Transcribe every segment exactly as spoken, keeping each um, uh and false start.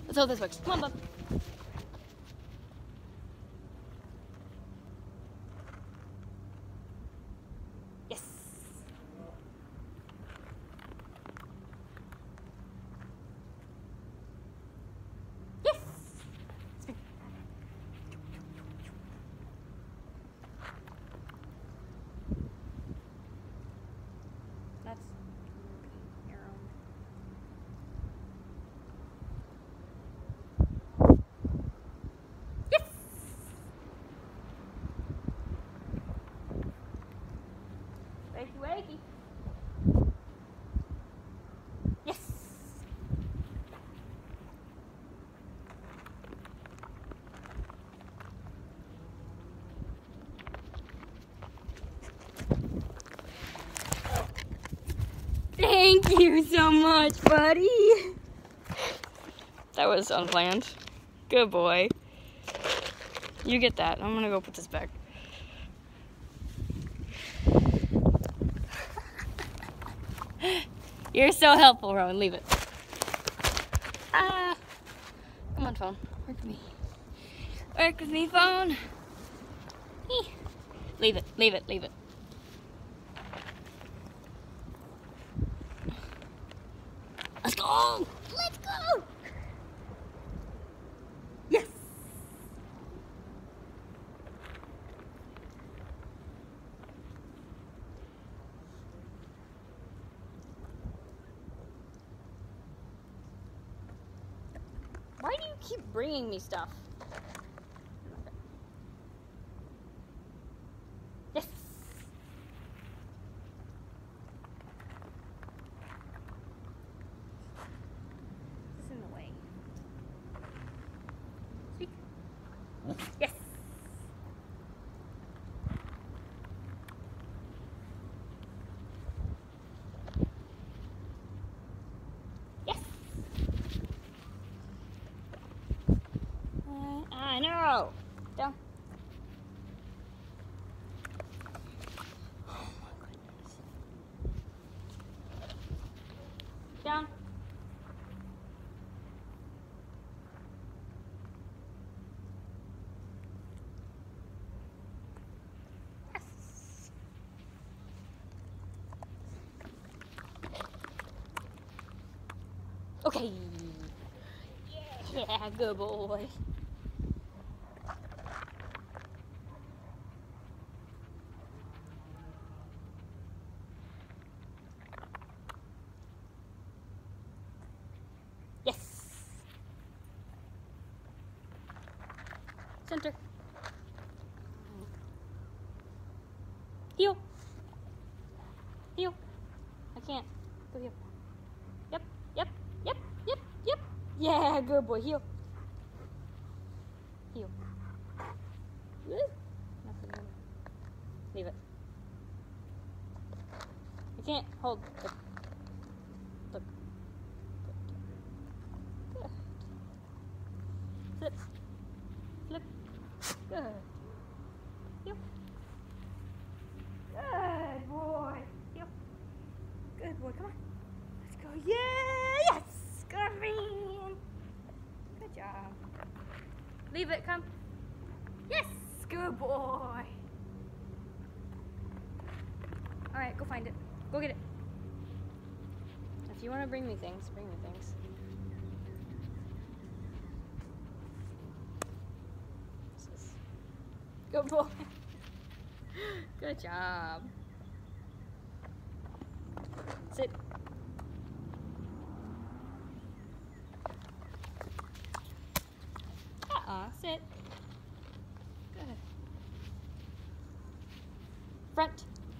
Let's hope this works. Come on, bub. Yes. Yes. Spin. That's arrow. Yes. Wakey, wakey. Yes. Thank you so much, buddy. That was unplanned. Good boy. You get that. I'm gonna go put this back. You're so helpful, Rowan. Leave it. Ah. Come on, phone. Work with me. Work with me, phone. Eeh. Leave it. Leave it. Leave it. Let's go! Let's go! Yes! Why do you keep bringing me stuff? Yes! This is in the way. Speak. Yes! Yes! Uh, I know! Down. Oh my goodness. Down. Yes. Okay. Yeah, good boy. Yes. Center. Heel. Heel. I can't. Go heel. Yep. Yep. Yep. Yep. Yep. Yeah, good boy. Heel. Heel. Woo. Nothing. Leave it. I can't hold. Look. Look. Good. Flip. Flip. Good. Heel. Good boy. Heel. Good boy. Come on. Let's go. Yeah. Yes. Good man. Good job. Leave it. Come. Yes. Good boy. All right. Go find it. Go get it. If you want to bring me things, bring me things. This is good boy. Good job. Sit. Uh-uh. Sit. Good. Front.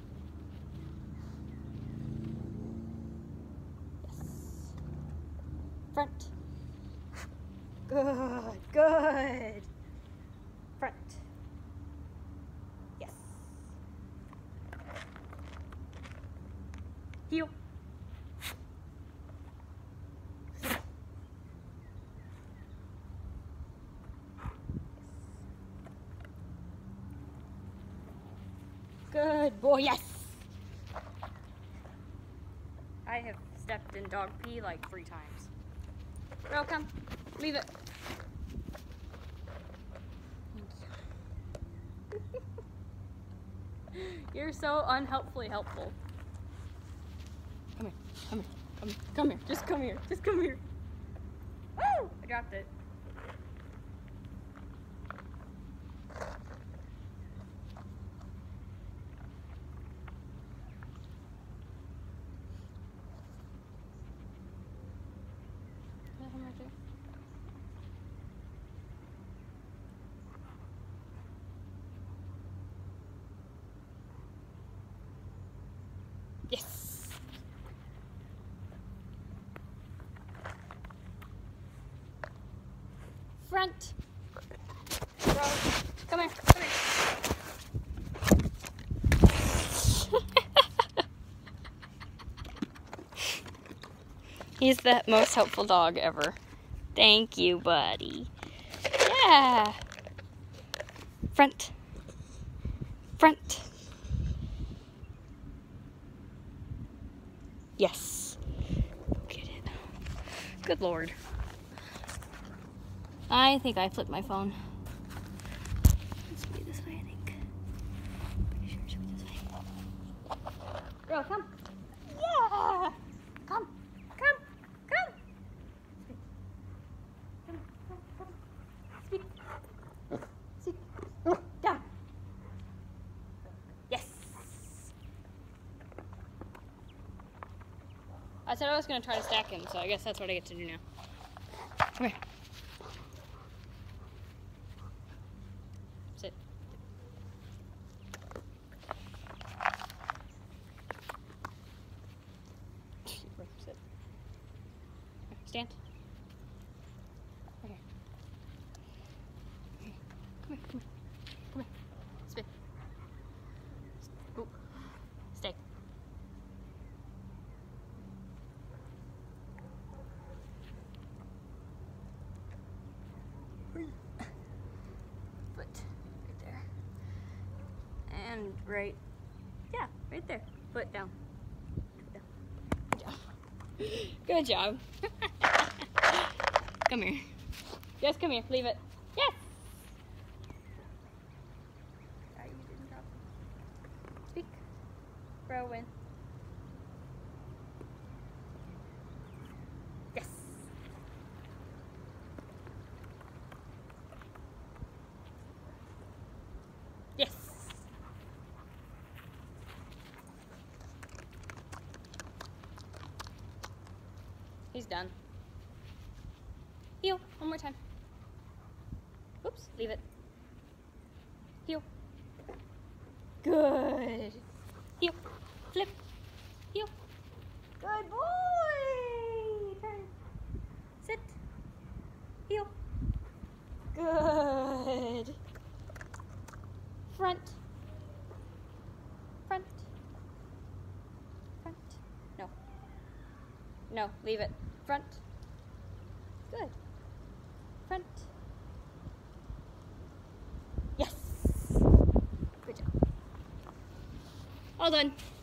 Yes. Front. Good. Good. Front. Yes. Heel. Good boy, yes! I have stepped in dog pee like three times. Girl, come. Leave it. You're so unhelpfully helpful. Come here, come here, come here, come here, just come here, just come here. Woo! I dropped it. Right there. Yes. Front. Rowan, come here, come here. He's the most helpful dog ever. Thank you, buddy. Yeah. Front. Front. Yes. Get it. Good Lord. I think I flipped my phone. Let's be this way, I think. Pretty sure it should be this way. Girl, come. Yeah. Come. Come. Come. Come. Come. Come. Speak. Speak. Down. Yes. I said I was going to try to stack him, so I guess that's what I get to do now. Come here. Sit. Sit. Stand. Okay. Come here, come here. Come here. Spit. Ooh. Stay. Foot right there. And right, yeah, right there. Foot down. Foot down. Good job. Good job. Come here. Just come here. Leave it. Yes. Ah, you didn't drop it. Speak. Rowan. Yes. Yes. He's done. Heel. One more time. Oops. Leave it. Heel. Good. Heel. Flip. Heel. Good boy. Turn. Sit. Heel. Good. Front. Front. Front. No. No, leave it. Front. Good. Front. Yes. Good job. All done.